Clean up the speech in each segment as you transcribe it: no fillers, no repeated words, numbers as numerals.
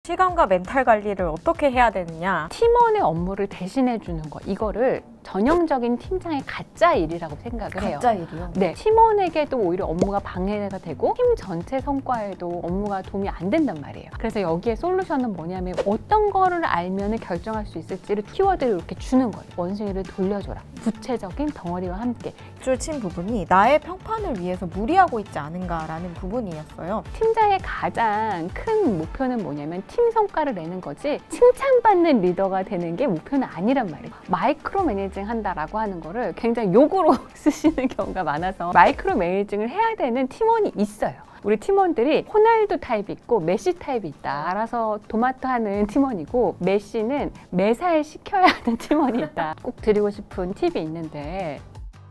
시간과 멘탈 관리를 어떻게 해야 되느냐. 팀원의 업무를 대신해 주는 거, 이거를 전형적인 팀장의 가짜 일이라고 생각을 해요. 가짜 일이요? 네, 팀원에게도 오히려 업무가 방해가 되고 팀 전체 성과에도 업무가 도움이 안 된단 말이에요. 그래서 여기에 솔루션은 뭐냐면 어떤 거를 알면 결정할 수 있을지를 키워드를 이렇게 주는 거예요. 원숭이를 돌려줘라. 구체적인 덩어리와 함께. 줄 친 부분이 나의 평판을 위해서 무리하고 있지 않은가라는 부분이었어요. 팀장의 가장 큰 목표는 뭐냐면 팀 성과를 내는 거지 칭찬받는 리더가 되는 게 목표는 아니란 말이에요. 마이크로 매니징 한다라고 하는 거를 굉장히 욕으로 쓰시는 경우가 많아서 마이크로 매니징을 해야 되는 팀원이 있어요. 우리 팀원들이 호날두 타입이 있고 메시 타입이 있다. 알아서 도마토 하는 팀원이고, 메시는 매사에 시켜야 하는 팀원이 있다. 꼭 드리고 싶은 팁이 있는데,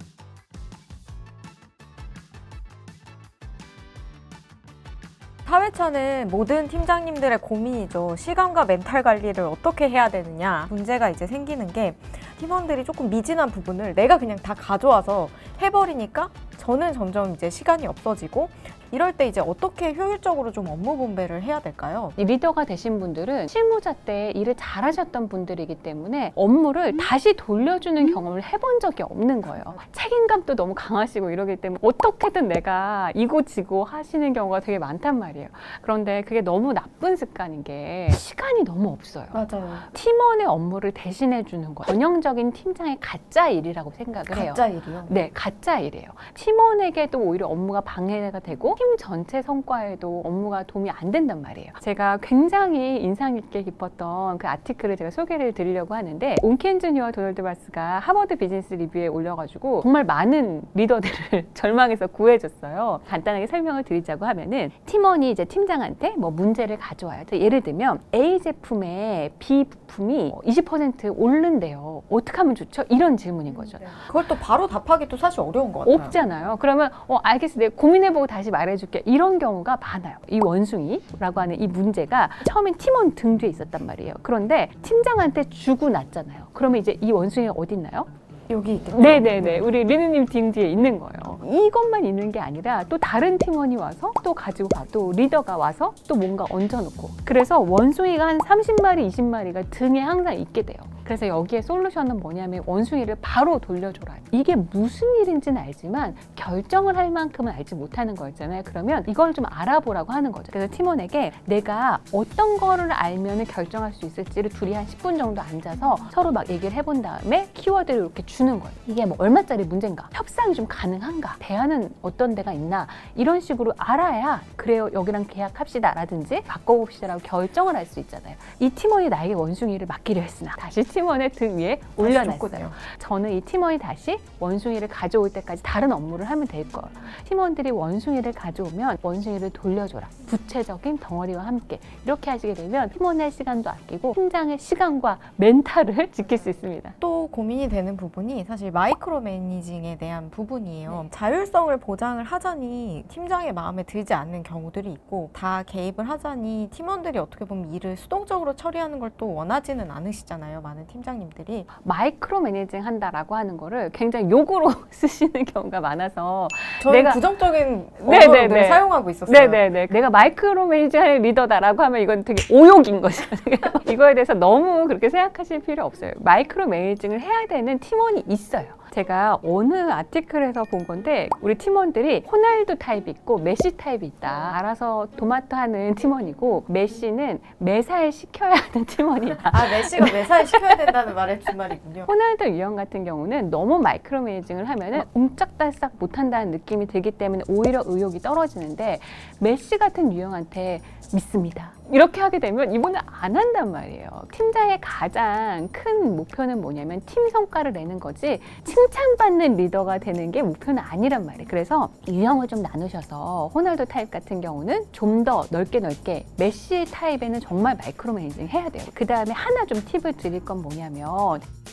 사회차는 모든 팀장님들의 고민이죠. 시간과 멘탈 관리를 어떻게 해야 되느냐. 문제가 이제 생기는 게 팀원들이 조금 미진한 부분을 내가 그냥 다 가져와서 해버리니까 저는 점점 이제 시간이 없어지고, 이럴 때 이제 어떻게 효율적으로 좀 업무 분배를 해야 될까요? 이 리더가 되신 분들은 실무자 때 일을 잘하셨던 분들이기 때문에 업무를 다시 돌려주는 경험을 해본 적이 없는 거예요. 책임감도 너무 강하시고 이러기 때문에 어떻게든 내가 이고지고 하시는 경우가 되게 많단 말이에요. 그런데 그게 너무 나쁜 습관인 게 시간이 너무 없어요. 맞아요. 팀원의 업무를 대신해 주는 거, 전형적인 팀장의 가짜 일이라고 생각을 해요. 가짜 일이요? 네, 가짜 일이에요. 팀원에게도 오히려 업무가 방해가 되고 팀 전체 성과에도 업무가 도움이 안 된단 말이에요. 제가 굉장히 인상 깊게 깊었던 그 아티클을 제가 소개를 드리려고 하는데, 온켄즈니와 도널드 바스가 하버드 비즈니스 리뷰에 올려가지고 정말 많은 리더들을 절망에서 구해줬어요. 간단하게 설명을 드리자고 하면은, 팀원이 이제 팀장한테 뭐 문제를 가져와요. 예를 들면 A 제품의 B 부품이 20% 오른대요. 어떻게 하면 좋죠? 이런 질문인 거죠. 그걸 또 바로 답하기도 사실 어려운 것 같아요. 없잖아요. 그러면 알겠어, 내가 고민해보고 다시 말해줄게. 이런 경우가 많아요. 이 원숭이라고 하는 이 문제가 처음엔 팀원 등 뒤에 있었단 말이에요. 그런데 팀장한테 주고 났잖아요. 그러면 이제 이 원숭이가 어디 있나요? 여기 있겠죠? 네네네. 우리 리느님 등 뒤에 있는 거예요. 이것만 있는 게 아니라 또 다른 팀원이 와서 또 가지고 가, 또 리더가 와서 또 뭔가 얹어놓고, 그래서 원숭이가 한 30마리, 20마리가 등에 항상 있게 돼요. 그래서 여기에 솔루션은 뭐냐면 원숭이를 바로 돌려줘라. 이게 무슨 일인지는 알지만 결정을 할 만큼은 알지 못하는 거였잖아요. 그러면 이걸 좀 알아보라고 하는 거죠. 그래서 팀원에게 내가 어떤 거를 알면 결정할 수 있을지를 둘이 한 10분 정도 앉아서 서로 막 얘기를 해본 다음에 키워드를 이렇게 주는 거예요. 이게 뭐 얼마짜리 문제인가? 협상이 좀 가능한가? 대안은 어떤 데가 있나? 이런 식으로 알아야 그래요, 여기랑 계약합시다 라든지 바꿔봅시다라고 결정을 할 수 있잖아요. 이 팀원이 나에게 원숭이를 맡기려 했으나 다시 팀원의 등 위에 올려놨어요. 저는 이 팀원이 다시 원숭이를 가져올 때까지 다른 업무를 하면 될 거예요. 팀원들이 원숭이를 가져오면 원숭이를 돌려줘라. 구체적인 덩어리와 함께. 이렇게 하시게 되면 팀원의 시간도 아끼고 팀장의 시간과 멘탈을 지킬 수 있습니다. 또 고민이 되는 부분이 사실 마이크로 매니징에 대한 부분이에요. 자율성을 보장을 하자니 팀장의 마음에 들지 않는 경우들이 있고, 다 개입을 하자니 팀원들이 어떻게 보면 일을 수동적으로 처리하는 걸 또 원하지는 않으시잖아요. 많은 팀장님들이. 마이크로 매니징 한다라고 하는 거를 굉장히 욕으로 쓰시는 경우가 많아서, 저는 내가 부정적인 언어를 사용하고 있었어요. 네네네. 내가 마이크로 매니징 하는 리더다라고 하면 이건 되게 오욕인 거죠. 이거에 대해서 너무 그렇게 생각하실 필요 없어요. 마이크로 매니징을 해야 되는 팀원이 있어요. 제가 어느 아티클에서 본 건데, 우리 팀원들이 호날두 타입이 있고 메시 타입이 있다. 알아서 도마토 하는 팀원이고, 메시는 매사에 시켜야 하는 팀원이다. 아, 메시가 매사에 시켜야 된다는 말의 주말이군요. 호날두 유형 같은 경우는 너무 마이크로 매니징을 하면은 옴짝달싹 못한다는 느낌이 들기 때문에 오히려 의욕이 떨어지는데, 메시 같은 유형한테 믿습니다. 이렇게 하게 되면 이분은 안 한단 말이에요. 팀장의 가장 큰 목표는 뭐냐면 팀 성과를 내는 거지 칭찬받는 리더가 되는 게 목표는 아니란 말이에요. 그래서 유형을 좀 나누셔서 호날두 타입 같은 경우는 좀 더 넓게 메시 타입에는 정말 마이크로 매니징 해야 돼요. 그 다음에 하나 좀 팁을 드릴 건 뭐냐면,